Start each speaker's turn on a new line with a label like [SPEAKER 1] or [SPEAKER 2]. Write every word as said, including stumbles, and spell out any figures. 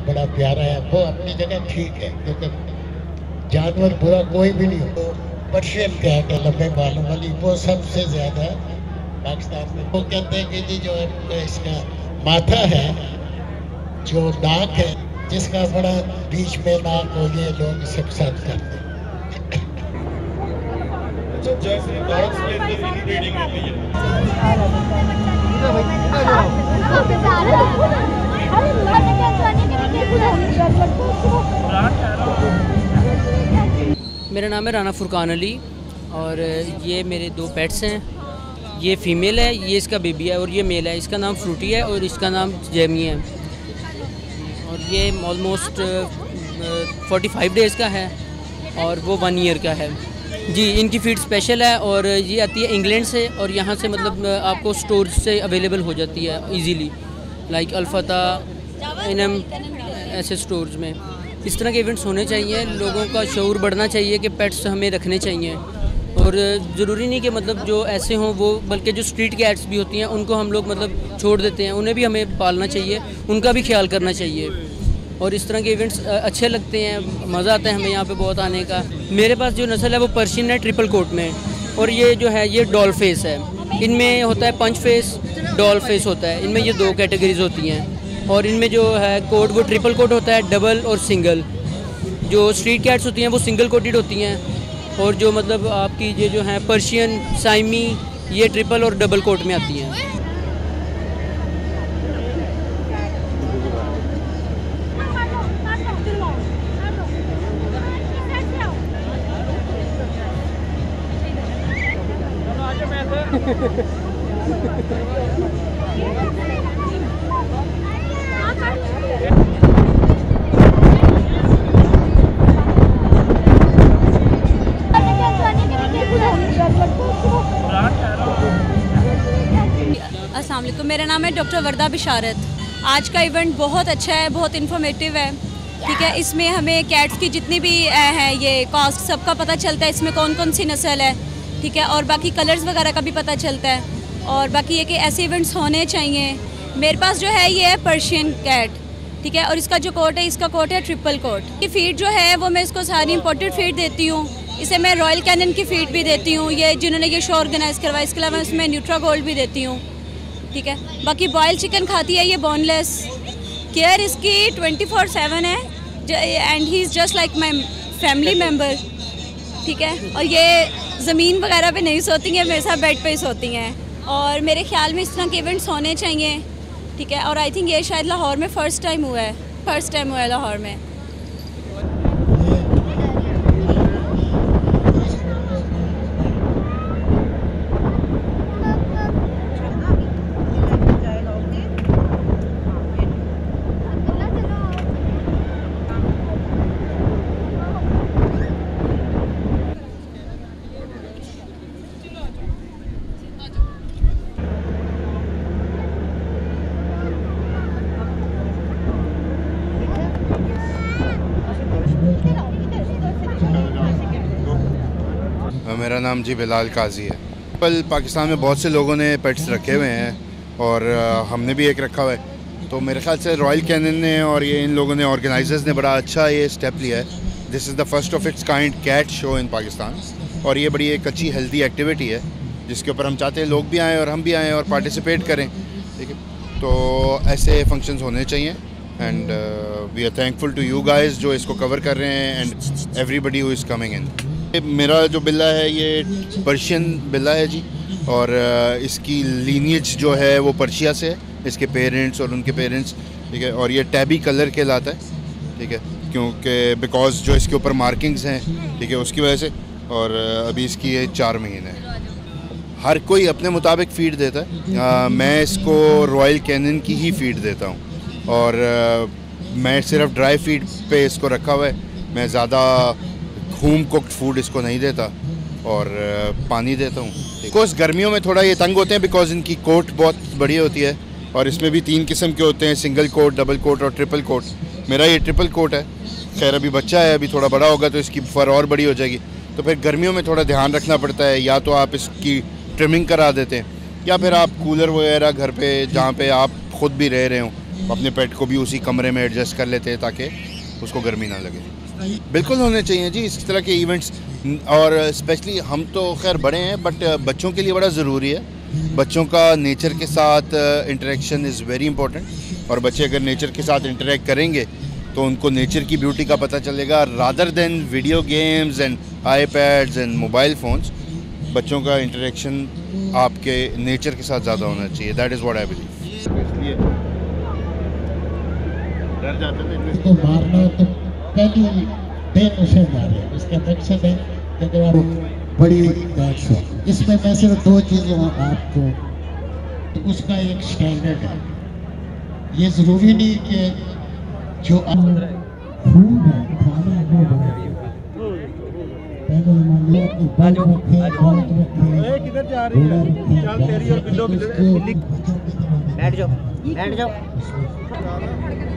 [SPEAKER 1] बड़ा प्यारा है, वो अपनी जगह ठीक है, क्योंकि जानवर बुरा कोई भी नहीं हो। पर्शियन कैट है लंबे बालों वाली, वो सबसे ज्यादा पाकिस्तान में। वो कहते हैं कि जी जो इसका माथा है, जो नाक है, जिसका बड़ा बीच में नाक हो, ये लोग इसे पसंद करते हैं।
[SPEAKER 2] मेरा नाम है राना फुरकान अली और ये मेरे दो पेट्स हैं। ये फीमेल है, ये इसका बेबी है, और ये मेल है, इसका नाम फ्रूटी है और इसका नाम जेमी है। और ये ऑलमोस्ट फोर्टी फाइव डेज़ का है और वो वन ईयर का है जी। इनकी फीड स्पेशल है और ये आती है इंग्लैंड से, और यहाँ से मतलब आपको स्टोर से अवेलेबल हो जाती है इजीली, लाइक अल्फता, एनएम ऐसे स्टोर्स में। इस तरह के इवेंट्स होने चाहिए, लोगों का शऊर बढ़ना चाहिए कि पेट्स हमें रखने चाहिए। और ज़रूरी नहीं कि मतलब जो ऐसे हों वो, बल्कि जो स्ट्रीट कैट्स भी होती हैं उनको हम लोग मतलब छोड़ देते हैं, उन्हें भी हमें पालना चाहिए, उनका भी ख्याल करना चाहिए। और इस तरह के इवेंट्स अच्छे लगते हैं, मज़ा आता है हमें यहाँ पे बहुत आने का। मेरे पास जो नस्ल है वो पर्शियन है ट्रिपल कोट में, और ये जो है ये डॉल फेस है। इनमें होता है पंच फेस, डॉल फेस होता है, इनमें ये दो कैटेगरीज होती हैं। और इनमें जो है कोट वो ट्रिपल कोट होता है, डबल और सिंगल। जो स्ट्रीट कैट्स होती हैं वो सिंगल कोटेड होती हैं, और जो मतलब आपकी ये जो है पर्शियन, साइमी, ये ट्रिपल और डबल कोट में आती हैं।
[SPEAKER 3] अस्सलाम वालेकुम, मेरा नाम है डॉक्टर वर्दा बिशारत। आज का इवेंट बहुत अच्छा है, बहुत इन्फॉर्मेटिव है। ठीक है, इसमें हमें कैट्स की जितनी भी हैं ये कॉस्ट सबका पता चलता है, इसमें कौन कौन सी नस्ल है। ठीक है, और बाकी कलर्स वगैरह का भी पता चलता है। और बाकी ये कि ऐसे इवेंट्स होने चाहिए। मेरे पास जो है ये है पर्शियन कैट, ठीक है, और इसका जो कोट है, इसका कोट है ट्रिपल कोट। ये फीड जो है वो मैं इसको सारी इंपोर्टेड फीड देती हूँ। इसे मैं रॉयल कैनन की फीड भी देती हूँ, ये जिन्होंने ये शो ऑर्गेनाइज़ करवाया। इसके अलावा इसमें न्यूट्रा गोल्ड भी देती हूँ। ठीक है, बाकी बॉयल चिकन खाती है ये, बोनलेस। केयर इसकी ट्वेंटी फोर सेवन है, and he is just like my family member. ठीक है, और ये ज़मीन वगैरह पे नहीं सोती हैं, मेरे साथ बेड पे ही सोती हैं। और मेरे ख्याल में इस तरह के इवेंट्स होने चाहिए। ठीक है, और आई थिंक ये शायद लाहौर में फ़र्स्ट टाइम हुआ है, फ़र्स्ट टाइम हुआ है लाहौर में।
[SPEAKER 4] मेरा नाम जी बिलाल काजी है। कल पाकिस्तान में बहुत से लोगों ने पेट्स रखे हुए हैं और हमने भी एक रखा हुआ है। तो मेरे ख्याल से रॉयल कैनन ने और ये इन लोगों ने, ऑर्गेनाइजर्स ने बड़ा अच्छा ये स्टेप लिया है। This is the first of its kind cat show in Pakistan, और ये बड़ी एक अच्छी हेल्दी एक्टिविटी है जिसके ऊपर हम चाहते हैं लोग भी आएँ और हम भी आएँ और पार्टिसिपेट करें। ठीक है, तो ऐसे फंक्शंस होने चाहिए। And we are thankful to you guys जो इसको कवर कर रहे हैं, and everybody who is coming in. मेरा जो बिल्ला है ये पर्शियन बिल्ला है जी, और इसकी लीनिएज जो है वो पर्शिया से है, इसके पेरेंट्स और उनके पेरेंट्स। ठीक है, और ये टैबी कलर कहलाता है। ठीक है, क्योंकि बिकॉज जो इसके ऊपर मार्किंग्स हैं, ठीक है, उसकी वजह से। और अभी इसकी ये चार महीने है। हर कोई अपने मुताबिक फ़ीड देता है। आ, मैं इसको रॉयल कैनन की ही फ़ीड देता हूँ, और आ, मैं सिर्फ ड्राई फीड पे इसको रखा हुआ है। मैं ज़्यादा होम कुक्ड फूड इसको नहीं देता, और पानी देता हूँ। बिकॉज गर्मियों में थोड़ा ये तंग होते हैं, बिकॉज इनकी कोट बहुत बढ़िया होती है, और इसमें भी तीन किस्म के होते हैं, सिंगल कोट, डबल कोट और ट्रिपल कोट। मेरा ये ट्रिपल कोट है। खैर अभी बच्चा है, अभी थोड़ा बड़ा होगा तो इसकी फर और बड़ी हो जाएगी। तो फिर गर्मियों में थोड़ा ध्यान रखना पड़ता है, या तो आप इसकी ट्रिमिंग करा देते हैं, या फिर आप कूलर वगैरह घर पे जहाँ पे आप ख़ुद भी रह रहे हो अपने पेट को भी उसी कमरे में एडजस्ट कर लेते हैं ताकि उसको गर्मी ना लगे। बिल्कुल होने चाहिए जी इस तरह के इवेंट्स, और स्पेशली हम तो खैर बड़े हैं बट बच्चों के लिए बड़ा ज़रूरी है। बच्चों का नेचर के साथ इंटरेक्शन इज़ वेरी इंपॉर्टेंट, और बच्चे अगर नेचर के साथ इंटरेक्ट करेंगे तो उनको नेचर की ब्यूटी का पता चलेगा rather than video games and iPads and mobile phones. बच्चों का इंटरेक्शन आपके नेचर के साथ ज़्यादा होना चाहिए, that is what I believe. इसलिए डर जाते थे
[SPEAKER 1] इसको मारना तो पहली दिन उसे मारे, इसका मकसद है कि अगर आप बड़ी बैट्स हो। इसमें मैं सिर्फ दो चीज़ें आपको, तो उसका एक स्टैंडर्ड है। ये ज़रूरी नहीं कि जो फूड है खाना वो पहले मानिए कि बल्ब रखे, बल्ब रखे, किधर जा रही है, चल तेरी और बिल्लो बिल्लो बैठ जाओ बैठ जाओ।